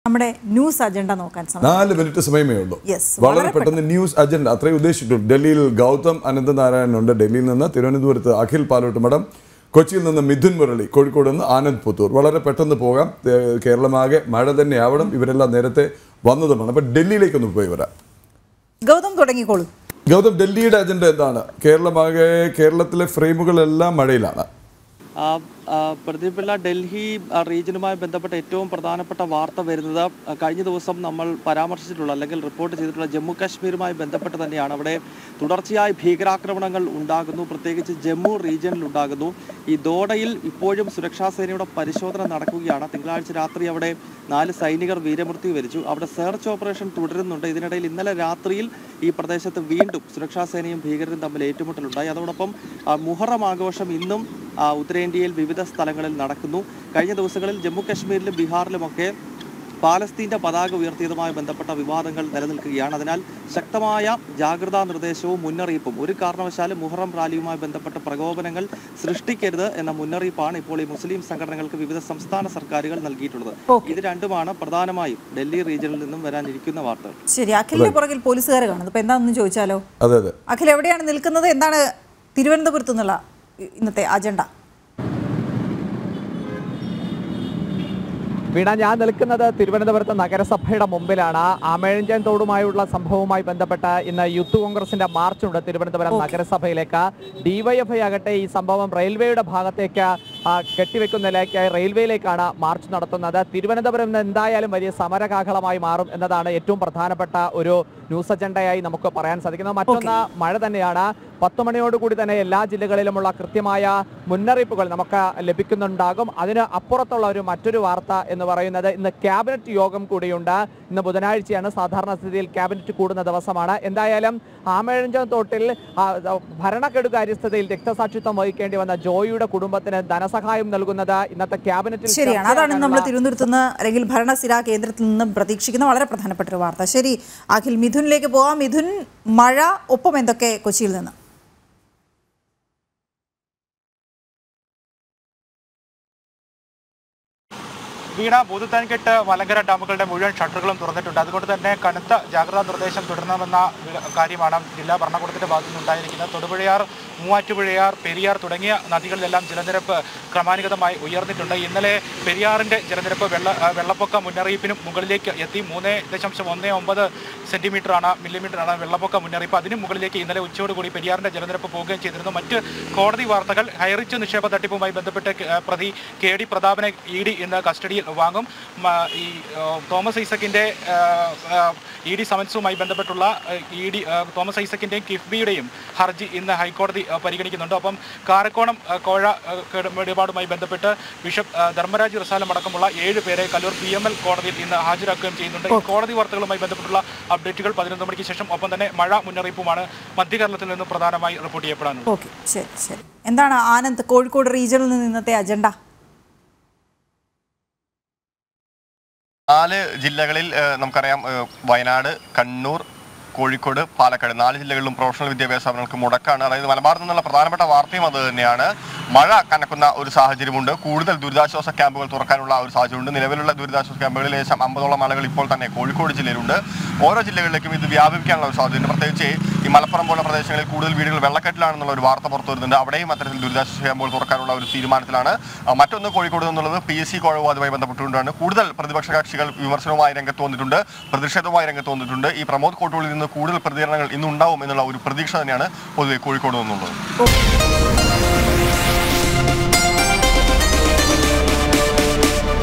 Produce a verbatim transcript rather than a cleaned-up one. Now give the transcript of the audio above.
നമ്മുടെ news agenda നോക്കാൻ നാല് മിനിറ്റ് സമയമേ ഉള്ളൂ. വളരെ പെട്ടെന്ന് ന്യൂസ് അജണ്ട അത്രയും ഉദ്ദേശിച്ചിട്ടുണ്ട്. ഡൽഹിയിൽ ഗൗതം അനന്തനാരായണനുണ്ട്, ഡൽഹിയിൽ നിന്ന് തിരുവനന്തപുരത്ത് അഖിൽ പാലോട്ടുമഠം, കൊച്ചിയിൽ നിന്ന് മിഥുൻ മുരളി, കോഴിക്കോട് നിന്ന് ആനന്ദ് പുത്തൂർ. വളരെ പെട്ടെന്ന് പോകാം. കേരളമാകെ മഴ തന്നെയാവണം. ഇവരെല്ലാം നേരത്തെ വന്നതുമാണ്. അപ്പം ഡൽഹിയിലേക്കൊന്ന് പോയി വരാം. ഗൗതം തുടങ്ങിക്കോളൂ. ഗൗതം, ഡൽഹിയുടെ അജണ്ട എന്താണ്? കേരളമാകെ കേരളത്തിലെ ഫ്രെയിമുകളെല്ലാം മഴയിലാണ്. പ്രദീപിള്ള, ഡൽഹി റീജിയനുമായി ബന്ധപ്പെട്ട ഏറ്റവും പ്രധാനപ്പെട്ട വാർത്ത വരുന്നത് കഴിഞ്ഞ ദിവസം നമ്മൾ പരാമർശിച്ചിട്ടുള്ള അല്ലെങ്കിൽ റിപ്പോർട്ട് ചെയ്തിട്ടുള്ള ജമ്മു കാശ്മീരുമായി ബന്ധപ്പെട്ട് തന്നെയാണ്. അവിടെ തുടർച്ചയായി ഭീകരാക്രമണങ്ങൾ ഉണ്ടാകുന്നു, പ്രത്യേകിച്ച് ജമ്മു റീജിയനിൽ ഉണ്ടാകുന്നു. ഈ ദോഡയിൽ ഇപ്പോഴും സുരക്ഷാ സേനയുടെ പരിശോധന നടക്കുകയാണ്. തിങ്കളാഴ്ച രാത്രി അവിടെ നാല് സൈനികർ വീരമൃത്യു വരിച്ചു. അവിടെ സെർച്ച് ഓപ്പറേഷൻ തുടരുന്നുണ്ട്. ഇതിനിടയിൽ ഇന്നലെ രാത്രിയിൽ ഈ പ്രദേശത്ത് വീണ്ടും സുരക്ഷാ സേനയും ഭീകരരും തമ്മിൽ ഏറ്റുമുട്ടലുണ്ടായി. അതോടൊപ്പം മുഹറം ആഘോഷം ഇന്നും ഉത്തരേന്ത്യയിൽ വിവിധ സ്ഥലങ്ങളിൽ നടക്കുന്നു. കഴിഞ്ഞ ദിവസങ്ങളിൽ ജമ്മു കാശ്മീരിലും ബീഹാറിലുമൊക്കെ പാലസ്തീൻ്റെ പതാക ഉയർത്തിയതുമായി ബന്ധപ്പെട്ട വിവാദങ്ങൾ നിലനിൽക്കുകയാണ്. അതിനാൽ ശക്തമായ ജാഗ്രതാ നിർദ്ദേശവും മുന്നറിയിപ്പും, ഒരു കാരണവശാലും മുഹറം റാലിയുമായി ബന്ധപ്പെട്ട പ്രകോപനങ്ങൾ സൃഷ്ടിക്കരുത് എന്ന മുന്നറിയിപ്പാണ് ഇപ്പോൾ ഈ മുസ്ലിം സംഘടനകൾക്ക് വിവിധ സംസ്ഥാന സർക്കാരുകൾ നൽകിയിട്ടുള്ളത്. ഇത് രണ്ടുമാണ് പ്രധാനമായും ഡൽഹി റീജിയനിൽ നിന്നും വരാനിരിക്കുന്ന വാർത്തകൾ. ശരി, അഖിലിന്റെ പുറകിൽ പോലീസുകാർ കാണുന്നത്. ഇപ്പൊ എന്താണെന്ന് ചോദിച്ചാലോ? അഖിൽ എവിടെയാണ് നിൽക്കുന്നത്? എന്താണ് തിരുവനന്തപുരത്ത് നിന്നുള്ള ഇന്നത്തെ അജണ്ട? വീണ, ഞാൻ നിൽക്കുന്നത് തിരുവനന്തപുരത്ത് നഗരസഭയുടെ മുമ്പിലാണ്. ആമേഴഞ്ചൻ തോടുമായുള്ള സംഭവവുമായി ബന്ധപ്പെട്ട് ഇന്ന് യൂത്ത് കോൺഗ്രസിന്റെ മാർച്ചുണ്ട് തിരുവനന്തപുരം നഗരസഭയിലേക്ക്. ഡിവൈഎഫ്ഐ ആകട്ടെ ഈ സംഭവം റെയിൽവേയുടെ ഭാഗത്തേക്ക് കെട്ടിവെക്കുന്നതിലേക്കായി റെയിൽവേയിലേക്കാണ് മാർച്ച് നടത്തുന്നത്. തിരുവനന്തപുരം എന്തായാലും വലിയ സമരകാഹളമായി മാറും എന്നതാണ് ഏറ്റവും പ്രധാനപ്പെട്ട ഒരു ന്യൂസ് അജണ്ടയായി നമുക്ക് പറയാൻ സാധിക്കുന്നത്. മറ്റൊന്ന് മഴ തന്നെയാണ്. പത്ത് മണിയോടുകൂടി തന്നെ എല്ലാ ജില്ലകളിലുമുള്ള കൃത്യമായ മുന്നറിയിപ്പുകൾ നമുക്ക് ലഭിക്കുന്നുണ്ടാകും. അതിന് അപ്പുറത്തുള്ള ഒരു മറ്റൊരു വാർത്ത എന്ന് പറയുന്നത് ഇന്ന് ക്യാബിനറ്റ് യോഗം കൂടിയുണ്ട്. ഇന്ന് ബുധനാഴ്ചയാണ്, സാധാരണ സ്ഥിതിയിൽ ക്യാബിനറ്റ് കൂടുന്ന ദിവസമാണ്. എന്തായാലും ആമേഴഞ്ചൻ തോട്ടിൽ ഭരണക്കെടു കാര്യസ്ഥതയിൽ രക്തസാക്ഷിത്വം വഹിക്കേണ്ടി വന്ന ജോയിയുടെ കുടുംബത്തിന് ധനസഹായം നൽകുന്നത് ഇന്നത്തെ ക്യാബിനറ്റിൽ ശരിയാണ്. അതാണ് നമ്മൾ തിരുവനന്തപുരത്ത് നിന്ന് അല്ലെങ്കിൽ ഭരണസിരാ കേന്ദ്രത്തിൽ നിന്നും പ്രതീക്ഷിക്കുന്ന വളരെ പ്രധാനപ്പെട്ട ഒരു വാർത്ത. ശരി അഖിൽ, മിഥുനിലേക്ക് പോവാം. മിഥുൻ, മഴ ഒപ്പം എന്തൊക്കെ കൊച്ചിയിൽ നിന്ന്? വീണ, ഭൂതത്താൻകെട്ട് മലങ്കര ഡാമുകളുടെ മുഴുവൻ ഷട്ടറുകളും തുറന്നിട്ടുണ്ട്. അതുകൊണ്ട് തന്നെ കനത്ത ജാഗ്രതാ നിർദ്ദേശം തുടരണമെന്ന കാര്യമാണ് ജില്ലാ ഭരണകൂടത്തിന്റെ ഭാഗത്തു നിന്നുണ്ടായിരിക്കുന്നത്. തൊടുപുഴയാർ, മൂവാറ്റുപുഴയാർ, പെരിയാർ തുടങ്ങിയ നദികളിലെല്ലാം ജലനിരപ്പ് ക്രമാനുഗതമായി ഉയർന്നിട്ടുണ്ട്. ഇന്നലെ പെരിയാറിന്റെ ജലനിരപ്പ് വെള്ള വെള്ളപ്പൊക്ക മുന്നറിയിപ്പിനും മുകളിലേക്ക് എത്തി. മൂന്ന് ദശാംശം ഒന്ന് ഒമ്പത് സെന്റിമീറ്ററാണ് മില്ലിമീറ്ററാണ് വെള്ളപ്പൊക്ക മുന്നറിയിപ്പ്. അതിനും മുകളിലേക്ക് ഇന്നലെ ഉച്ചയോടുകൂടി പെരിയാറിന്റെ ജലനിരപ്പ് പോവുകയും ചെയ്തിരുന്നു. മറ്റ് കോടതി വാർത്തകൾ, ഹൈറിച്ച് നിക്ഷേപ തട്ടിപ്പുമായി ബന്ധപ്പെട്ട് പ്രതി കെ ഡി പ്രതാപനെ ഇ ഡി ഇന്ന് കസ്റ്റഡിയിൽ വാങ്ങും. ഈ തോമസ് ഐസക്കിന്റെ ഇ ഡി സമൻസുമായി ബന്ധപ്പെട്ടുള്ള ഇ ഡി തോമസ് ഐസക്കിന്റെയും കിഫ്ബിയുടെയും ഹർജി ഇന്ന് ഹൈക്കോടതി പരിഗണിക്കുന്നുണ്ട്. ഒപ്പം കാരക്കോണം കോഴ ഇടപാടുമായി ബന്ധപ്പെട്ട് ബിഷപ്പ് ധർമ്മരാജ് റസാലം അടക്കമുള്ള ഏഴ് പേരെ കല്ലൂർ പി എം എൽ കോടതിയിൽ ഇന്ന് ഹാജരാക്കുകയും ചെയ്യുന്നുണ്ട്. ഈ കോടതി വാർത്തകളുമായി ബന്ധപ്പെട്ടുള്ള അപ്ഡേറ്റുകൾ പതിനൊന്ന് മണിക്ക് ശേഷം. ഒപ്പം തന്നെ മഴ മുന്നറിയിപ്പുമാണ് മധ്യകേരളത്തിൽ നിന്ന് പ്രധാനമായി റിപ്പോർട്ട് ചെയ്യപ്പെടാനുള്ളത്. ഓക്കെ, ശരി ശരി. എന്താണ് ആനന്ദ്, കോഴിക്കോട് റീജിയനിൽ നിന്ന് ഇന്നത്തെ അജണ്ട? നാല് ജില്ലകളിൽ നമുക്കറിയാം, വയനാട്, കണ്ണൂർ, കോഴിക്കോട്, പാലക്കാട്, നാല് ജില്ലകളിലും പ്രൊഫഷണൽ വിദ്യാഭ്യാസ സ്ഥാപനങ്ങൾക്ക് മുടക്കാണ്. അതായത് മലബാറിൽ നിന്നുള്ള പ്രധാനപ്പെട്ട വാർത്തയും അത് തന്നെയാണ്. മഴ കനക്കുന്ന ഒരു സാഹചര്യമുണ്ട്. കൂടുതൽ ദുരിതാശ്വാസ ക്യാമ്പുകൾ തുറക്കാനുള്ള ഒരു സാഹചര്യമുണ്ട്. നിലവിലുള്ള ദുരിതാശ്വാസ ക്യാമ്പുകളിൽ ഏകദേശം അമ്പതോളം ആളുകൾ ഇപ്പോൾ തന്നെ കോഴിക്കോട് ജില്ലയിലുണ്ട്. ഓരോ ജില്ലകളിലേക്കും ഇത് വ്യാപിപ്പിക്കാനുള്ള ഒരു സാധ്യതയുണ്ട്. പ്രത്യേകിച്ച് ഈ മലപ്പുറം പോലുള്ള പ്രദേശങ്ങളിൽ കൂടുതൽ വീടുകൾ വെള്ളക്കെട്ടിലാണെന്നുള്ള ഒരു വാർത്ത പുറത്തു വരുന്നുണ്ട്. അവിടെയും അത്തരത്തിൽ ദുരിതാശ്വാസ ക്യാമ്പുകൾ തുറക്കാനുള്ള ഒരു തീരുമാനത്തിലാണ്. മറ്റൊന്ന് കോഴിക്കോട് നിന്നുള്ളത് പി എസ് സി കോഴവാദവുമായി ബന്ധപ്പെട്ടുകൊണ്ടാണ്. കൂടുതൽ പ്രതിപക്ഷ കക്ഷികൾ വിമർശനവുമായി രംഗത്ത് വന്നിട്ടുണ്ട്, പ്രതിഷേധവുമായി രംഗത്ത് വന്നിട്ടുണ്ട്. ഈ പ്രമോദ് കോട്ടൂളിൽ നിന്ന് കൂടുതൽ പ്രതികരണങ്ങൾ ഇന്നുണ്ടാവും എന്നുള്ള ഒരു പ്രതീക്ഷ തന്നെയാണ് പൊതുവെ കോഴിക്കോട് നിന്നുള്ളത്.